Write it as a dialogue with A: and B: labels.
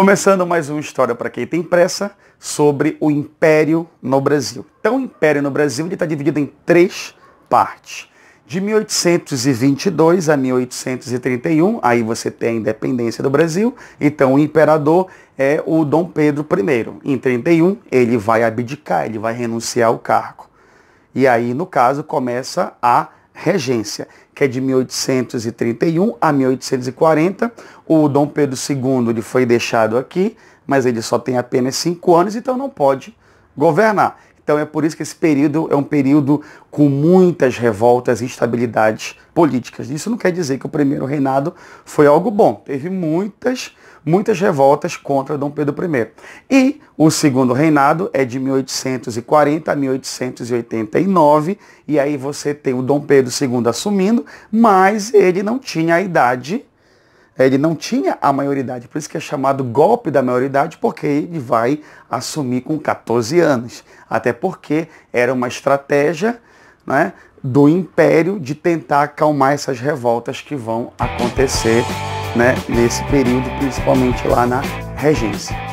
A: Começando mais uma história para quem tem pressa sobre o Império no Brasil. Então, o Império no Brasil está dividido em três partes. De 1822 a 1831, aí você tem a independência do Brasil. Então, o imperador é o Dom Pedro I. Em 31, ele vai abdicar, ele vai renunciar ao cargo. E aí, no caso, começa a regência, que é de 1831 a 1840. O Dom Pedro II ele foi deixado aqui, mas ele só tem apenas 5 anos, então não pode governar. Então é por isso que esse período é um período com muitas revoltas e instabilidades políticas. Isso não quer dizer que o primeiro reinado foi algo bom. Teve muitas revoltas contra Dom Pedro I. E o segundo reinado é de 1840 a 1889, e aí você tem o Dom Pedro II assumindo, mas ele não tinha a idade, ele não tinha a maioridade, por isso que é chamado golpe da maioridade, porque ele vai assumir com 14 anos. Até porque era uma estratégia, né, do Império de tentar acalmar essas revoltas que vão acontecer, né, nesse período, principalmente lá na regência.